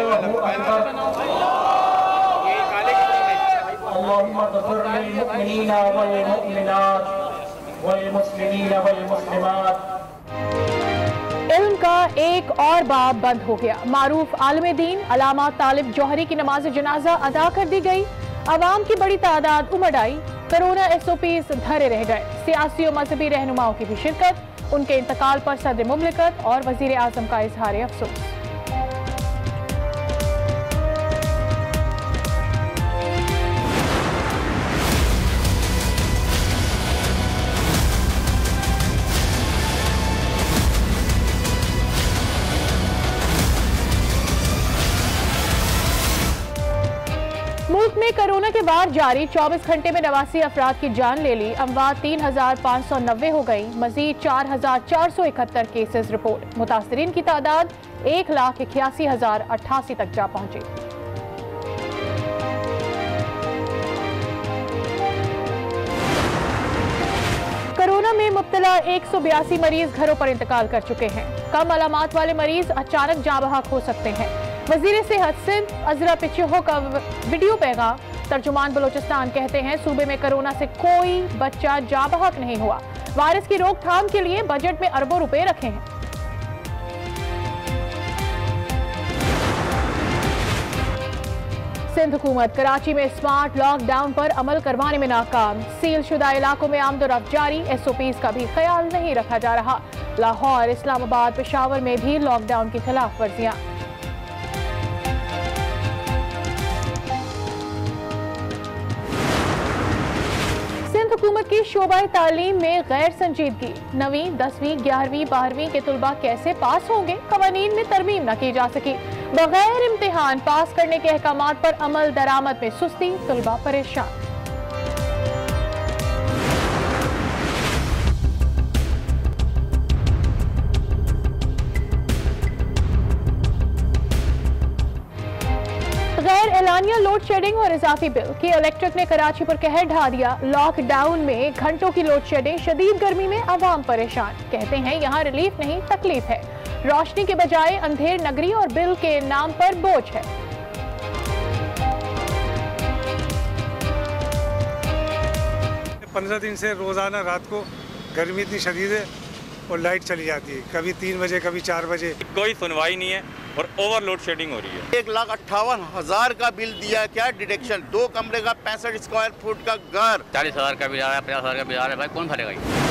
अल्लाहुम्मा ग़फ़िर लिल-मुअ्मिनीना वल-मुअ्मिनात वल-मुस्लिमीना वल-मुस्लिमात। इल्म का एक और बाब बंद हो गया। मारूफ आलिम दीन अल्लामा तालिब जौहरी की नमाज जनाजा अदा कर दी गई। अवाम की बड़ी तादाद उमड़ आई। कोरोना SOPs धरे रह गए। सियासी और मजहबी रहनुमाओं की भी शिरकत। उनके इंतकाल पर सदर मुमलिकत और वजीर आजम का इजहार अफसोस। मुल्क में कोरोना के बाद जारी 24 घंटे में 89 अफराद की जान ले ली। अमवात 3590 हो गई। मजीद 4471 केसेस रिपोर्ट। मुतासरीन की तादाद 1,81,088 तक जा पहुंची। कोरोना में मुब्तला 182 मरीज घरों पर इंतकाल कर चुके हैं। कम अलामात वाले मरीज अचानक जाँ बहक हो सकते हैं। वजीर सेहत सिंध अजरा पिछोह का वीडियो पैगाम। तर्जुमान बलोचिस्तान कहते हैं सूबे में कोरोना से कोई बच्चा जाँ बहक नहीं हुआ। वायरस की रोकथाम के लिए बजट में अरबों रुपए रखे हैं। सिंध हुकूमत कराची में स्मार्ट लॉकडाउन पर अमल करवाने में नाकाम। सील शुदा इलाकों में आमदोरफ्त जारी। SOPs का भी ख्याल नहीं रखा जा रहा। लाहौर, इस्लामाबाद, पेशावर में भी लॉकडाउन की खिलाफ वर्जियां। हुकूमत की शोबा तालीम में गैर संजीदगी। 9वीं, 10वीं, 11वीं, 12वीं के तुलबा कैसे पास होंगे? कवानीन में तरमीम न की जा सकी। बगैर इम्तिहान पास करने के अहकामात पर अमल दरामद में सुस्ती। तुलबा परेशान। गैर एलानिया लोड शेडिंग और इजाफी बिल की इलेक्ट्रिक ने कराची पर कहर ढा दिया। लॉकडाउन में घंटों की लोड शेडिंग, शदीद गर्मी में आवाम परेशान। कहते हैं यहाँ रिलीफ नहीं तकलीफ है। रोशनी के बजाय अंधेर नगरी और बिल के नाम पर बोझ है। पंद्रह दिन से रोजाना रात को गर्मी इतनी शदीद है और लाइट चली जाती है, कभी 3 बजे कभी 4 बजे। कोई सुनवाई नहीं है और ओवरलोड शेडिंग हो रही है। 1,58,000 का बिल दिया। क्या डिडक्शन? 2 कमरे का 65 स्क्वायर फुट का घर 40,000 का बिल आ रहा है, 50,000 का बिल आ रहा है। भाई कौन भरेगा?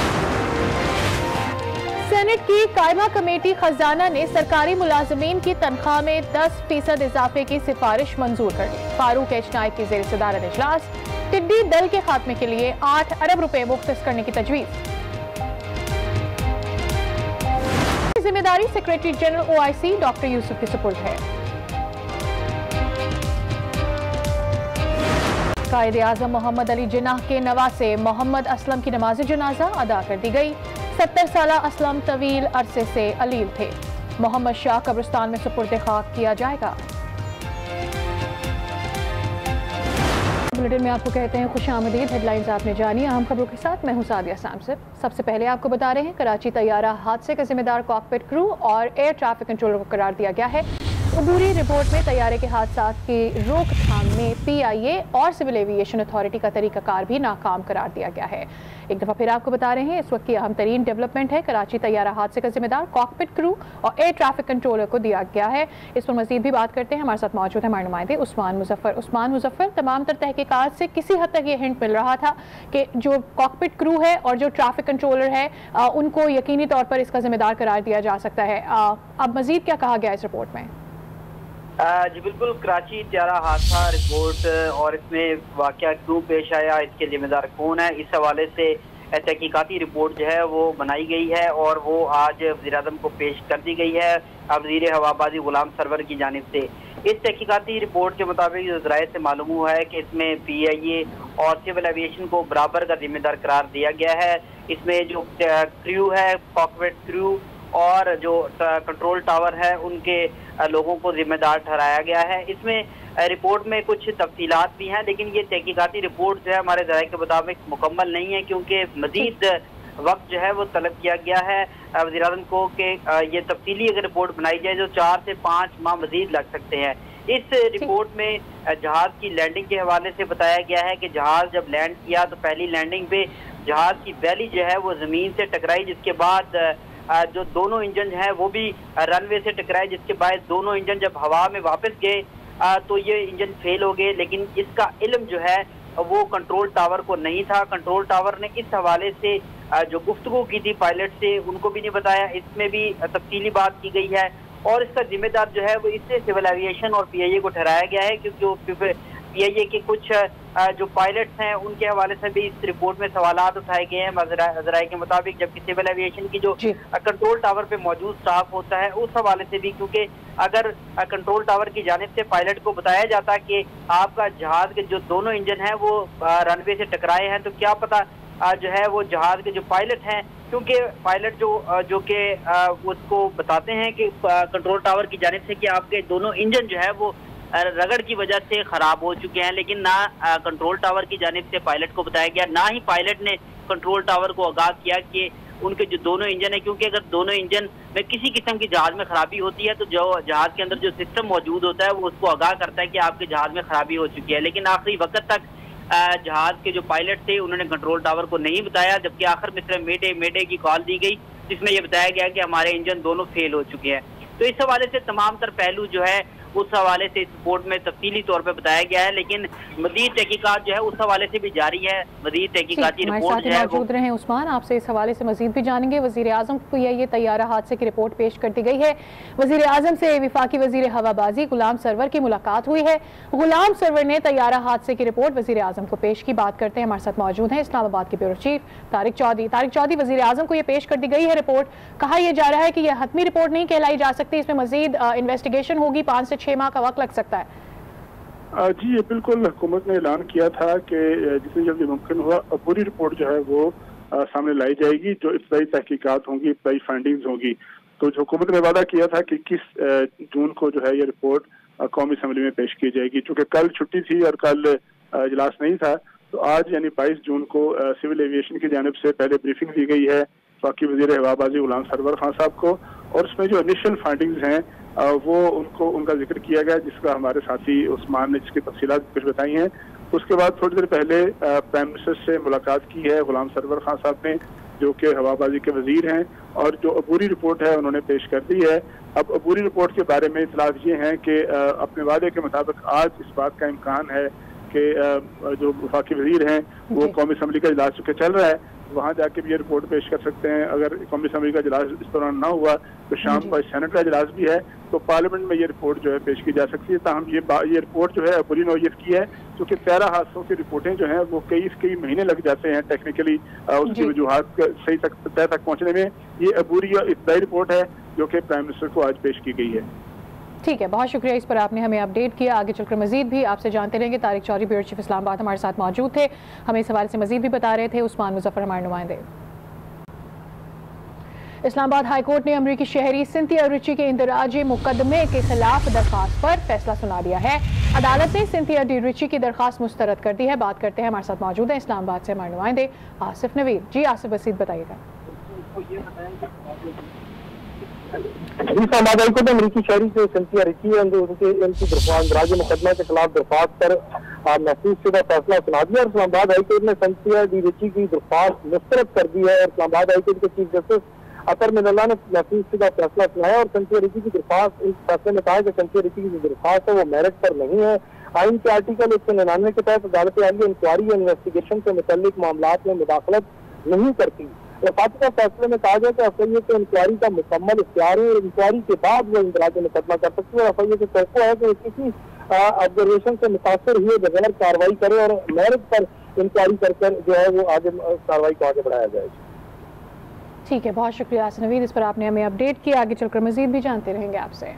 सेनेट की कायमा कमेटी खजाना ने सरकारी मुलाजमीन की तनख्वाह में 10% इजाफे की सिफारिश मंजूर कर ली। फारूक एच नाइक की जेर सदारत इजलास। टिड्डी दल के खात्मे के लिए 8 अरब रुपए मुख्तस करने की तजवीज। जिम्मेदारी secretary general OIC doctor Yusuf के सुपुर्द है। कायदे आज़म मोहम्मद अली जिन्नाह के नवासे मोहम्मद असलम की नमाज जनाजा अदा कर दी गई। 70 साला असलम तवील अरसे से अलील थे। मोहम्मद शाह कब्रिस्तान में सुपुर्द खाक किया जाएगा। बुलेटिन में आपको कहते हैं खुशामदीद। हेडलाइंस आपने जानी। अहम खबरों के साथ मैं हूं सादिया सामसिब। सबसे पहले आपको बता रहे हैं कराची तैयारा हादसे का जिम्मेदार कॉकपिट क्रू और एयर ट्रैफिक कंट्रोलर को करार दिया गया है। अबूरी रिपोर्ट में तैयारे के हादसात की रोकथाम में PIA और सिविल एविएशन अथॉरिटी का तरीकाकार भी नाकाम करार दिया गया है। एक दफ़ा फिर आपको बता रहे हैं इस वक्त की अहम तरीन डेवलपमेंट है। कराची तैयारा हादसे का जिम्मेदार कॉकपिट क्रू और एयर ट्रैफिक कंट्रोलर को दिया गया है। इस पर मजीद भी बात करते हैं। हमारे साथ मौजूद है हमारे नुमाइंदे उस्मान मुजफ्फर। तमाम तर तहकीकात से किसी हद तक ये हिंट मिल रहा था कि जो कॉकपिट क्रू है और जो ट्रैफिक कंट्रोलर है उनको यकीनी तौर पर इसका जिम्मेदार करार दिया जा सकता है। अब मजीद क्या कहा गया इस रिपोर्ट में? जी बिल्कुल, कराची तैयारा हादसा रिपोर्ट और इसमें वाकया क्यों पेश आया, इसके जिम्मेदार कौन है, इस हवाले से तहकीकाती रिपोर्ट जो है वो बनाई गई है और वो आज वज़ीर-ए-आज़म को पेश कर दी गई है वज़ीर हवाबाजी गुलाम सरवर की जानिब से। इस तहकीकाती रिपोर्ट के मुताबिक ज़राए से मालूम हुआ है कि इसमें PIA और सिविल एविएशन को बराबर का जिम्मेदार करार दिया गया है। इसमें जो क्रू है, कॉकपिट क्रू और जो कंट्रोल टावर है, उनके लोगों को जिम्मेदार ठहराया गया है। इसमें रिपोर्ट में कुछ तफसीलात भी हैं, लेकिन ये तहकीकाती रिपोर्ट जो है हमारे ज़राए के मुताबिक मुकम्मल नहीं है, क्योंकि मज़ीद وقت جو ہے وہ طلب کیا گیا ہے وزیر اعظم کو کہ یہ تفصیلی اگر رپورٹ بنائی جائے جو 4 سے 5 ماہ مزید لگ سکتے ہیں۔ اس رپورٹ میں جہاز کی لینڈنگ کے حوالے سے بتایا گیا ہے کہ جہاز جب لینڈ کیا تو پہلی لینڈنگ پہ جہاز کی بیلی جو ہے وہ زمین سے ٹکرائی، جس کے بعد جو دونوں انجن ہیں وہ بھی رن وے سے ٹکرائے، جس کے بعد دونوں انجن جب ہوا میں واپس گئے تو یہ انجن فیل ہو گئے، لیکن اس کا علم جو ہے وہ کنٹرول ٹاور کو نہیں تھا۔ کنٹرول ٹاور نے اس حوالے سے جو گفتگو کی تھی پائلٹ سے ان کو بھی نہیں بتایا، اس میں بھی تفصیلی بات کی گئی ہے، اور اس کا ذمہ دار جو ہے وہ اس سے سول ایویشن اور پی آئی اے کو ٹھہرایا گیا ہے، کیونکہ پی آئی اے کے کچھ جو پائلٹس ہیں ان کے حوالے سے بھی اس رپورٹ میں سوالات اٹھائے گئے ہیں ذرائع کے مطابق، جبکہ سول ایویشن کی جو کنٹرول ٹاور پہ موجود اسٹاف ہوتا ہے اس حوالے سے بھی، کیونکہ اگر کنٹرول ٹاور کی جانب سے پائلٹ کو بتایا جاتا کہ آپ کا جہاز کے جو دونوں انجن ہیں وہ رن وے سے ٹکرائے ہیں، تو کیا پتہ جو ہے وہ جہاز کے جو پائلٹ ہیں، کیونکہ پائلٹ جو کہ اس کو بتاتے ہیں کہ کنٹرول ٹاور کی جانب سے کہ آپ کے دونوں انجن جو ہے وہ رگڑ کی وجہ سے خراب ہو چکے ہیں، لیکن نہ کنٹرول ٹاور کی جانب سے پائلٹ کو بتایا گیا، نہ ہی پائلٹ نے کنٹرول ٹاور کو آگاہ کیا کہ ان کے جو دونوں انجن ہیں، کیونکہ اگر دونوں انجن میں کسی قسم کی جہاز میں خرابی ہوتی ہے تو جو جہاز کے اندر جو سسٹم موجود ہوتا ہے وہ اس کو آگاہ کرتا ہے کہ آپ کے جہاز میں خرابی ہو چکی ہے، لیکن آخری وقت تک جہاز کے جو پائلٹ تھے انہوں نے کنٹرول ٹاور کو نہیں بتایا، جبکہ آخر میں صرف میڈے کی کال دی گئی جس میں یہ بتایا گیا کہ ہمارے انجن دونوں فیل ہو چکے ہیں۔ تو اس حوالے سے تمام تر پہلو جو ہے اس حوالے سے اس رپورٹ میں تفصیلی طور پہ بتایا گیا ہے، لیکن مزید تحقیقات جو ہے اس حوالے سے بھی جاری ہے، مزید تحقیقاتی رپورٹ جو ہے موجود رہے عثمان، آپ سے اس حوالے سے مزید بھی جانیں گے۔ وزیر اعظم کو یہ طیارہ حادثے کی رپورٹ پیش کر دی گئی ہے۔ وزیر اعظم سے وفاقی وزیر ہوا بازی غلام سرور کی ملاقات ہوئی ہے۔ غلام سرور نے طیارہ حادثے کی رپورٹ وزیر اعظم کو پیش کی۔ بات کرتے ہیں، ہمارے ساتھ موجود ہیں اسلام آباد کے بیورو چیف طارق چودھری۔ وزیر اعظم کو یہ پیش کر دی گئی ہے رپورٹ، کہا یہ جا رہا ہے کہ یہ حتمی رپورٹ نہیں کہلائی جا سکتی، اس میں مزید انویسٹیگیشن ہوگی، 5 سے 6 ماہ کا وقت لگ سکتا ہے۔ جی یہ بالکل حکومت نے اعلان کیا تھا کہ جتنی جلدی ممکن ہوا پوری رپورٹ جو ہے وہ سامنے لائی جائے گی، جو ابتدائی تحقیقات ہوں گی، ابتدائی فائنڈنگز ہوں گی۔ تو جو حکومت نے وعدہ کیا تھا کہ 21 جون کو جو ہے یہ رپورٹ قومی اسمبلی میں پیش کی جائے گی، چونکہ کل چھٹی تھی اور کل اجلاس نہیں تھا، تو آج یعنی 22 جون کو سول ایویشن کی جانب سے پہلے بریفنگ دی گئی ہے وفاقی وزیر ہوا بازی غلام سرور خان صاحب کو، اور اس میں جو انیشل فائنڈنگز ہیں وہ ان کا ذکر کیا گیا، جس کا ہمارے ساتھی عثمان نے جس کی تفصیلات کچھ بتائی ہیں۔ اس کے بعد تھوڑی دیر پہلے پرائم منسٹر سے ملاقات کی ہے غلام سرور خان صاحب نے، جو کہ ہوا بازی کے وزیر ہیں، اور جو عبوری رپورٹ ہے انہوں نے پیش کر دی ہے۔ اب عبوری رپورٹ کے بارے میں اطلاعات یہ ہیں کہ اپنے وعدے کے مطابق آج اس بات کا امکان ہے کہ جو وفاقی وزیر ہیں وہ قومی اسمبلی کا اجلاس چونکہ چل رہا ہے وہاں جا کے بھی یہ رپورٹ پیش کر سکتے ہیں۔ اگر قومی اسمبلی کا اجلاس اس دوران نہ ہوا تو شام کو سینٹ کا اجلاس بھی ہے، تو پارلیمنٹ میں یہ رپورٹ جو ہے پیش کی جا سکتی ہے۔ تاہم یہ رپورٹ جو ہے عبوری نوعیت کی ہے، کیونکہ طیارہ حادثوں کی رپورٹیں جو ہیں وہ کئی مہینے لگ جاتے ہیں ٹیکنیکلی اس کی وجوہات صحیح طے تک پہنچنے میں۔ یہ عبوری اور ابتدائی رپورٹ ہے جو کہ پرائم منسٹر کو آج پیش کی گئی ہے۔ ٹھیک ہے، بہت شکریہ، اس پر آپ نے ہمیں اپڈیٹ کیا۔ آگے چل کر مزید بھی آپ سے جانتے رہیں گے۔ Tariq Chaudhry bureau chief Islamabad ہمارے ساتھ موجود تھے، ہمیں اس حوالے سے مزید بھی بتا رہے تھے عثمان مظفر ہمارے نمائندے۔ اسلام آباد ہائی کورٹ نے امریکی شہری سنتھیا ریچی کے اندراجی مقدمے کے خلاف درخواست پر فیصلہ سنا دیا ہے۔ عدالت نے سنتھیا ڈی ریچی کی درخواست مسترد کر دی ہے۔ بات کرتے ہیں، ہمارے ساتھ موجود ہیں اسلام آباد سے ہمارے نمائندے آصف نوید۔ جی آصف، مزید بتائیے گا۔ اسلام آباد ہائی کورٹ نے امریکی شہری جو سنتھیا ریچی ہے ان کی درخواست اندراجی مقدمے کے خلاف درخواست پر محفوظ شدہ فیصلہ سنا دیا، اور اسلام آباد ہائی کورٹ نے سنتھیا ڈی ریچی کی درخواست مسترد کر دی ہے، اور اسلام آباد ہائی کورٹ کے chief justice Athar Minallah نے محفوظ شدہ فیصلہ سنایا، اور سنتھیا ریچی کی درخواست اس فیصلے میں کہا کہ سنتھیا ریچی کی جو درخواست ہے وہ میرٹ پر نہیں ہے۔ آئین کے آرٹیکل 199 کے تحت عدالت عالیہ انکوائری یا انویسٹیگیشن سے متعلق معاملات میں مداخلت نہیں کرتی۔ فاتحہ فیصلے میں کہا گیا کہ افعیہ کو انکوائری کا مکمل اختیار ہے، اور انکوائری کے بعد وہ اندراج مقدمہ کر سکتی ہے، اور افعیہ کی توقع ہے کہ وہ کسی آبزرویشن سے متاثر ہوئے بغیر کارروائی کرے اور میرٹ پر انکوائری کر جو ہے وہ آگے کارروائی کو آگے بڑھایا جائے۔ ٹھیک ہے، بہت شکریہ آصف نوید، اس پر آپ نے ہمیں اپڈیٹ کیا۔ آگے چل کر مزید بھی جانتے رہیں گے آپ سے۔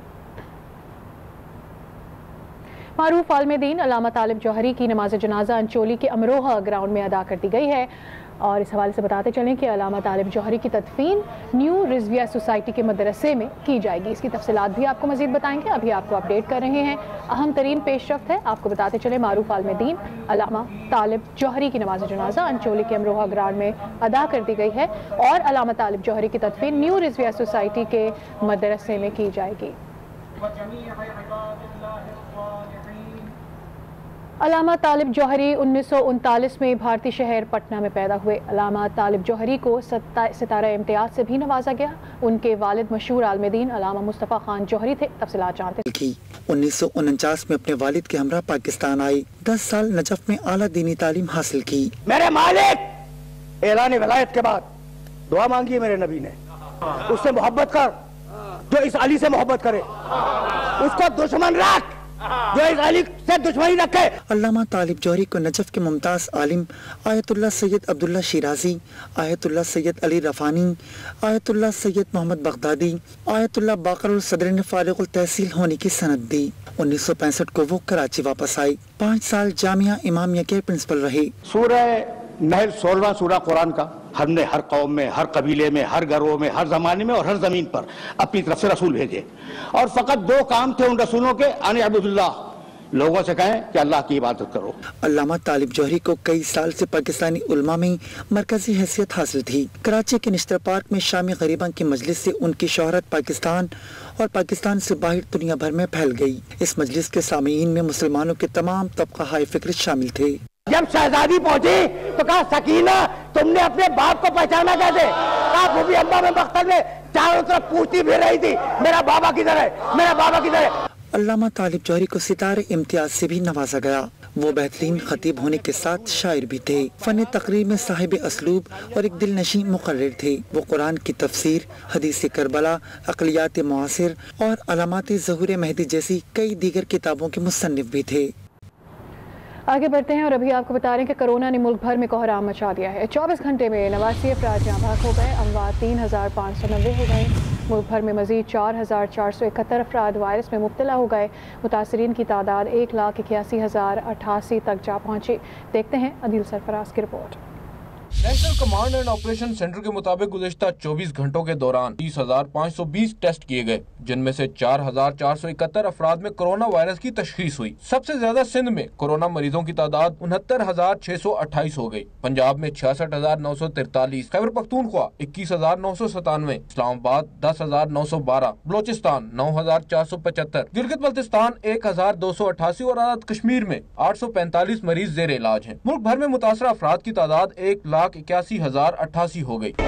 معروف عالم دین علامہ طالب جوہری کی نماز جنازہ انچولی کے امروہہ گراؤنڈ میں ادا کر دی گئی ہے، اور اس حوالے سے بتاتے چلیں کہ علامہ طالب جوہری کی تدفین نیو رضویہ سوسائٹی کے مدرسے میں کی جائے گی۔ اس کی تفصیلات بھی آپ کو مزید بتائیں گے، ابھی آپ کو اپڈیٹ کر رہے ہیں अहम तरीन पेशरफ्त है। आपको बताते चले मारूफ आलिम दीन अल्लामा तालिब जौहरी की नमाज जनाजा अंचोली के अमरोहा ग्राउंड में अदा कर दी गई है और अल्लामा तालिब जौहरी की तदफीन न्यू रिजविया सोसाइटी के मदरसे में की जाएगी। अल्लामा तालिब जौहरी 1939 में भारतीय शहर पटना में पैदा हुए। अल्लामा तालिब जौहरी को सितारा इम्तियाज से भी नवाजा गया। उनके वालिद मशहूर आलिम दीन अल्लामा मुस्तफ़ा खान जौहरी थे। तफसीलात जानते हैं। 1949 में अपने वालिद के हमरा पाकिस्तान आई। 10 साल नजफ में आला दीनी तालीम हासिल की। मेरे मालिक, ऐलान विलायत के बाद दुआ मांगी है मेरे नबी ने, उससे मोहब्बत कर जो इस अली से मोहब्बत करे, उसको दुश्मन रख जो इस अली से दुश्मनी रखे। अल्लामा तालिब जौहरी को नजफ के मुमताज आलिम Ayatollah Sayyid Abdullah Shirazi, Ayatollah Sayyid Ali Rafani, Ayatollah Sayyid Mohammad Baghdadi, Ayatollah Baqir Sadr ने फारिगुल तहसील होने की सनद दी। 1965 को वो कराची वापस आई। 5 साल जामिया इमामिया के प्रिंसिपल रहे। सूरह नहल 16वां सूरा कुरान का हमने हर कौम में, हर कबीले में, हर घरों में, हर जमाने में और हर जमीन पर अपनी तरफ से रसूल भेजे और फकत 2 काम थे उन रसूलों के, अन अब्दुल्लाह, लोगों से कहें कि अल्लाह की इबादत करो। अल्लामा तालिब जौहरी को कई साल से पाकिस्तानी उलमा में मरकजी हैसियत हासिल थी। कराची के निश्तर पार्क में शामी गरीबान की मजलिस से उनकी शोहरत पाकिस्तान और पाकिस्तान से बाहर दुनिया भर में फैल गई। इस मजलिस के सामीन में मुसलमानों के तमाम तबका हाय फिक्र शामिल थे। जब शहजादी पहुंची तो कहा, सकीना तुमने अपने बाप को पहचाना कैसे? कहा, फूफी अम्मा में मख्तर ने चारों तरफ पूछती फिर रही थी, मेरा बाबा किधर है, मेरा बाबा किधर है। अल्लामा तालिब जौहरी को सितारे इम्तियाज से भी नवाजा गया। वो बेहतरीन खतीब होने के साथ शायर भी थे। फन तकरीर में साहिब असलूब और एक दिलनशी मुकर्रिर थे। वो कुरान की तफसीर, हदीस करबला, अक़लियात मुआसिर और अलामात ज़हूर मेहदी जैसी कई दीगर किताबों के मुसन्निफ भी थे। आगे बढ़ते हैं और अभी आपको बता रहे हैं कि कोरोना ने मुल्क भर में कोहराम मचा दिया है। 24 घंटे में 89 अफराद जाँ बहक हो गए। अमवात 3590 हो गए। मुल्क भर में मजीद 4471 अफराद वायरस में मुब्तला हो गए। मुतासरीन की तादाद 1,81,088 तक जा पहुँची। देखते हैं अदील सरफराज की report. National command and operation centre के मुताबिक गुज़िश्ता 24 घंटों के दौरान 30,520 टेस्ट किए गए, जिनमें से 4,471 अफराद में कोरोना वायरस की तशखीस हुई। सबसे ज्यादा सिंध में कोरोना मरीजों की तादाद 69,628 हो गई। पंजाब में 66,943, खैबर पख्तूनख्वा 21,997, इस्लामाबाद 10,912, बलोचिस्तान 9,475, गिलगित बल्तिस्तान 1,288 और आजाद कश्मीर में 845 मरीज जेर इलाज हैं। मुल्क भर में मुतासरा अफराद की तादाद 1,81,088 हो गई।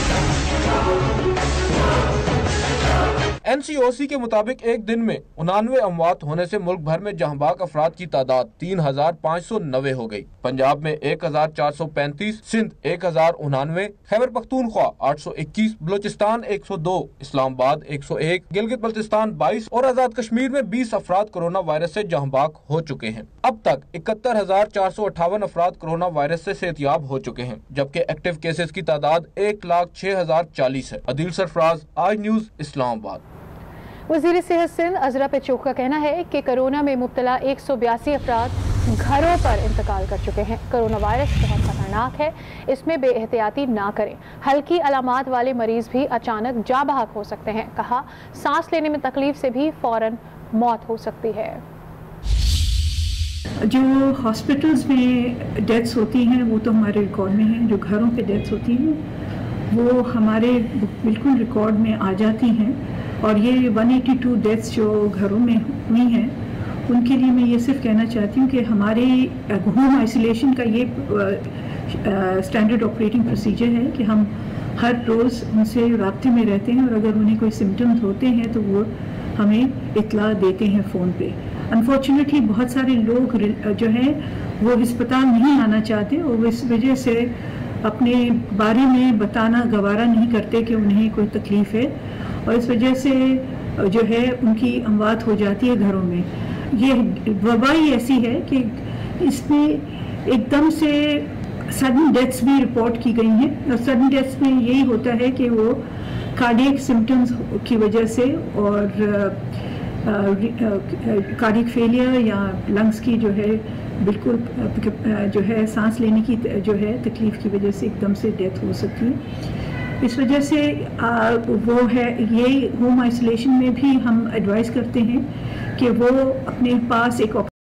NCOC के मुताबिक एक दिन में 89 अमवात होने से मुल्क भर में जहांबाग अफराद की तादाद 3,590 हो गई। पंजाब में 1,435, सिंध 1,099, खैबर पख्तूनख्वा 821, बलोचिस्तान 102, इस्लामाबाद 101, गिलगित बल्तिस्तान 22 और आजाद कश्मीर में 20 अफराद कोरोना वायरस से जहांबाग हो चुके हैं। अब तक 71,458 अफराद कोरोना वायरस से सेहतियाब हो चुके हैं, जबकि एक्टिव केसेस की तादाद 1,06,040 है। अदील सरफराज, आज न्यूज, इस्लामाबाद। वज़ीर सेहत सिंध अजरा पेचोक का कहना है कि कोरोना में मुब्तला 182 अफराद घरों पर इंतकाल कर चुके हैं। कोरोना वायरस बहुत खतरनाक है, इसमें बेएहतियाती ना करें। हल्की अलामात वाले मरीज भी अचानक जा बहक हो सकते हैं। कहा, सांस लेने में तकलीफ से भी फौरन मौत हो सकती है। जो हॉस्पिटल्स में डेथ्स होती हैं वो तो हमारे रिकॉर्ड में हैं। जो घरों पे डेथ्स होती हैं वो हमारे बिल्कुल रिकॉर्ड में आ जाती हैं। और ये 182 डेथ्स जो घरों में हुई हैं उनके लिए मैं ये सिर्फ कहना चाहती हूँ कि हमारे होम आइसोलेशन का ये स्टैंडर्ड ऑपरेटिंग प्रोसीजर है कि हम हर रोज़ उनसे राब्ते में रहते हैं और अगर उन्हें कोई सिम्टम्स होते हैं तो वो हमें इत्तला देते हैं फ़ोन पे। अनफॉर्चुनेटली बहुत सारे लोग जो हैं वो अस्पताल नहीं आना चाहते और इस वजह से अपने बारे में बताना गवारा नहीं करते कि उन्हें कोई तकलीफ़ है और इस वजह से जो है उनकी अमवात हो जाती है घरों में। ये वबा ही ऐसी है कि इसमें एकदम से सडन डेथ्स भी रिपोर्ट की गई हैं और सडन डेथ्स में यही होता है कि वो कार्डियक सिम्टम्स की वजह से और कार्डियक फेलियर या लंग्स की जो है बिल्कुल जो है सांस लेने की जो है तकलीफ़ की वजह से एकदम से डेथ हो सकती है। इस वजह से वो है ये होम आइसोलेशन में भी हम एडवाइस करते हैं कि वो अपने पास एक